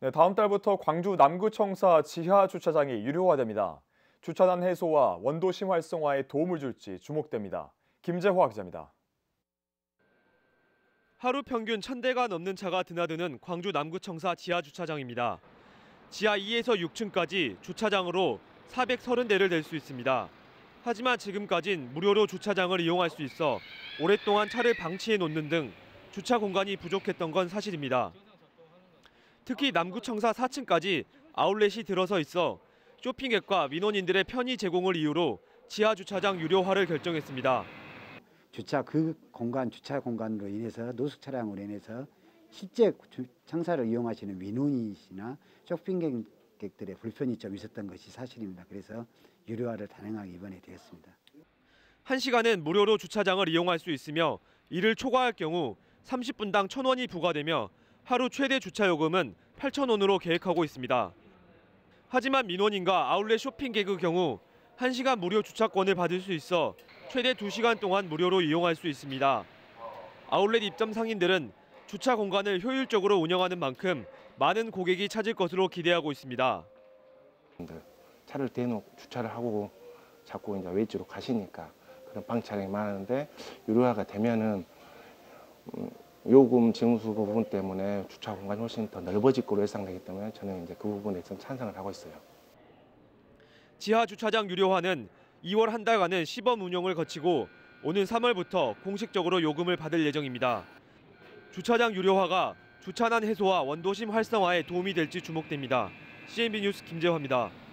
네, 다음 달부터 광주 남구청사 지하 주차장이 유료화됩니다. 주차난 해소와 원도심 활성화에 도움을 줄지 주목됩니다. 김재화 기자입니다. 하루 평균 1,000대가 넘는 차가 드나드는 광주 남구청사 지하 주차장입니다. 지하 2에서 6층까지 주차장으로 430대를 댈 수 있습니다. 하지만 지금까진 무료로 주차장을 이용할 수 있어 오랫동안 차를 방치해 놓는 등 주차 공간이 부족했던 건 사실입니다. 특히 남구청사 4층까지 아울렛이 들어서 있어 쇼핑객과 민원인들의 편의 제공을 이유로 지하 주차장 유료화를 결정했습니다. 주차 공간으로 인해서 노숙 차량으로 인해서 실제 청사를 이용하시는 민원인이나 쇼핑객들의 불편이 좀 있었던 것이 사실입니다. 그래서 유료화를 단행하기 이번에 되었습니다. 1시간은 무료로 주차장을 이용할 수 있으며 이를 초과할 경우 30분당 1,000원이 부과되며 하루 최대 주차 요금은 8,000원으로 계획하고 있습니다. 하지만 민원인과 아울렛 쇼핑객의 경우 1시간 무료 주차권을 받을 수 있어 최대 2시간 동안 무료로 이용할 수 있습니다. 아울렛 입점 상인들은 주차 공간을 효율적으로 운영하는 만큼 많은 고객이 찾을 것으로 기대하고 있습니다. 차를 대놓고 주차를 하고 자꾸 이제 외지로 가시니까 그런 방차량이 많은데 유료화가 되면은 요금 징수 부분 때문에 주차 공간이 훨씬 더 넓어질 거로 예상되기 때문에 저는 이제 그 부분에 좀 찬성을 하고 있어요. 지하 주차장 유료화는 2월 한 달간은 시범 운영을 거치고 오는 3월부터 공식적으로 요금을 받을 예정입니다. 주차장 유료화가 주차난 해소와 원도심 활성화에 도움이 될지 주목됩니다. CNB 뉴스 김재화입니다.